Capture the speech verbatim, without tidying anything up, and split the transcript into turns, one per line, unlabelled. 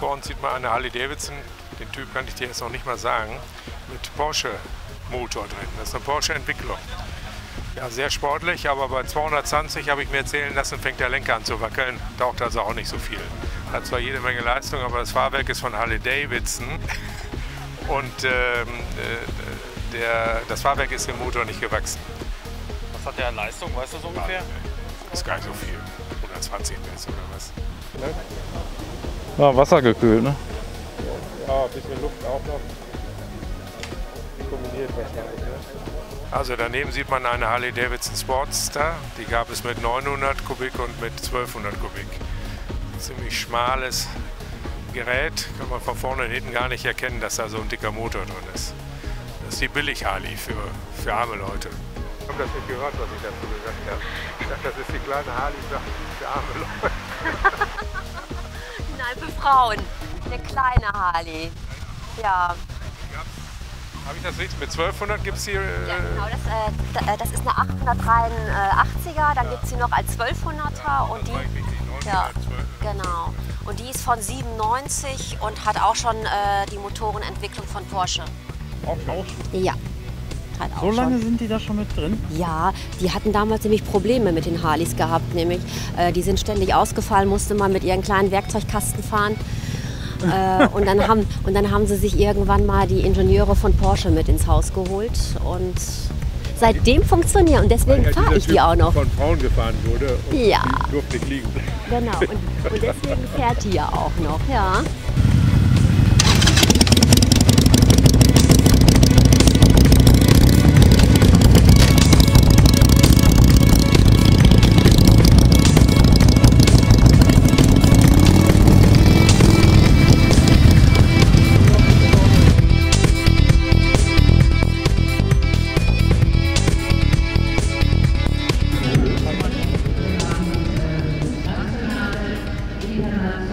vor uns sieht man eine Harley-Davidson, den Typ kann ich dir jetzt noch nicht mal sagen, mit Porsche-Motor drin. Das ist eine Porsche-Entwicklung. Ja, sehr sportlich, aber bei zweihundertzwanzig habe ich mir erzählen lassen, fängt der Lenker an zu wackeln. Taucht also auch nicht so viel. Hat zwar jede Menge Leistung, aber das Fahrwerk ist von Harley-Davidson. Und ähm, äh, der, das Fahrwerk ist dem Motor nicht gewachsen.
Was hat der an Leistung, weißt du so ungefähr?
Das ist gar nicht so viel. hundertzwanzig PS oder was.
Ja, wassergekühlt, ne?
Ja, ein bisschen Luft auch noch. Kombiniert wahrscheinlich, ne? Also daneben sieht man eine Harley-Davidson Sportster. Die gab es mit neunhundert Kubik und mit zwölfhundert Kubik. Ziemlich schmales Gerät. Kann man von vorne und hinten gar nicht erkennen, dass da so ein dicker Motor drin ist. Das ist die Billig-Harley für, für arme Leute. Ich habe das nicht gehört, was ich dazu gesagt habe. Ich dachte, das ist die kleine Harley für, für arme Leute.
Nein, für Frauen. Eine kleine Harley. Ja.
Habe ich das richtig? Mit zwölfhundert gibt es hier... Äh
Ja, genau. Das, äh, das ist eine achthundertdreiundachtziger. Dann gibt es sie noch als zwölfhunderter. Und die, ja, genau. Und die ist von siebenundneunzig und hat auch schon äh, die Motorenentwicklung von Porsche.
Auch schon?
Ja. Hat auch
So lange
schon.
sind die da schon mit drin?
Ja, die hatten damals nämlich Probleme mit den Harleys gehabt. Nämlich, äh, die sind ständig ausgefallen, musste man mit ihren kleinen Werkzeugkasten fahren. äh, und, dann haben, und dann haben sie sich irgendwann mal die Ingenieure von Porsche mit ins Haus geholt. Und seitdem funktionieren. Und deswegen
ja,
fahre ich die auch noch.
Von Frauen gefahren wurde und
Ja.
die durfte nicht liegen.
Genau, und, und deswegen fährt die ja auch noch. Ja.
International